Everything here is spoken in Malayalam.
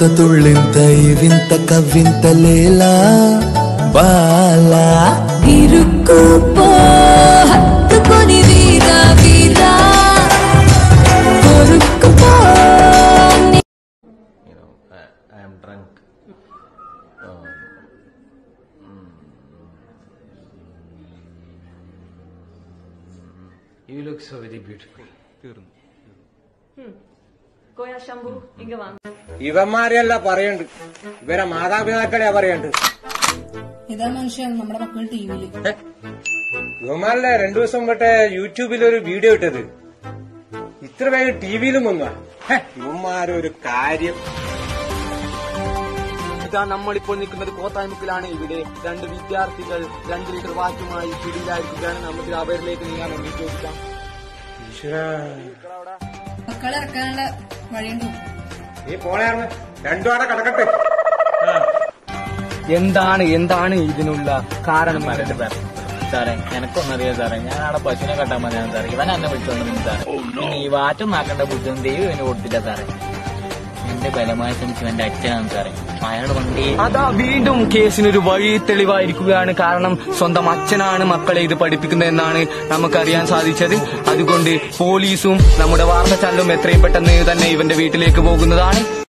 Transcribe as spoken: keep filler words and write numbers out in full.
తుళ్ళింత ఈ వింత కవ్వింత లేలా బాలా ఇరుక్కుపో హత్తుకొని వీరా వీరా కొరుక్కుపో. You know, I, I am drunk. Um, mm, you look so very beautiful. Koya Shambhu, inga vaanga. ഇവന്മാരെയല്ല പറയണ്ട്, ഇവരെ മാതാപിതാക്കളെയാ പറയണ്ട്. ഇതാ മനുഷ്യൻ നമ്മുടെ മക്കൾ ടിവിയില് ഇവന്മാരല്ലേ രണ്ടു ദിവസം തൊട്ട് യൂട്യൂബിലൊരു വീഡിയോ ഇട്ടത്. ഇത്ര വേഗം ടിവിയിലും വന്നു. ഇവന്മാരൊരു കാര്യം. ഇതാ നമ്മളിപ്പോൾ നിൽക്കുന്നത് കോത്തായ്മുക്കിലാണ്. ഇവിടെ രണ്ട് വിദ്യാർത്ഥികൾ രണ്ട് ലിറ്റർ വാറ്റുമായി പിടിയിലായിരിക്കുകയാണ്. നമുക്ക് അവരിലേക്ക് നീങ്ങാൻ വേണ്ടി ചോദിക്കാം. മക്കളെ ഇറക്കാനുള്ള വഴിയുണ്ടോ? നീ പോണേർന്ന് രണ്ടു ആടെ കിടക്കട്ടെ. എന്താണ് എന്താണ് ഇതിനുള്ള കാരണം? സാറേ എനക്കൊന്നറിയാം സാറേ, ഞാൻ അവിടെ പശുവിനെ കെട്ടാൻ മതിയാണ് സാറേ. ഇവൻ എന്നെ വിളിച്ചോണ്ട് സാറേ. ഇനി ഈ വാറ്റം നാക്കേണ്ട ബുദ്ധിയും ദൈവം ഇവന് കൊടുത്തില്ല സാറേ. എന്റെ ബലമായ ശ്രമിച്ചു എന്റെ അച്ഛനാണ് സാറേ. അയാളുടെ വണ്ടി അതാ വീണ്ടും കേസിനൊരു വഴി തെളിവായിരിക്കുകയാണ്. കാരണം സ്വന്തം അച്ഛനാണ് മക്കളെ ഇത് പഠിപ്പിക്കുന്നത് എന്നാണ് നമുക്കറിയാൻ സാധിച്ചത്. അതുകൊണ്ട് പോലീസും നമ്മുടെ വാർത്താ ചാനലും എത്രയും പെട്ടെന്ന് തന്നെ ഇവന്റെ വീട്ടിലേക്ക് പോകുന്നതാണ്.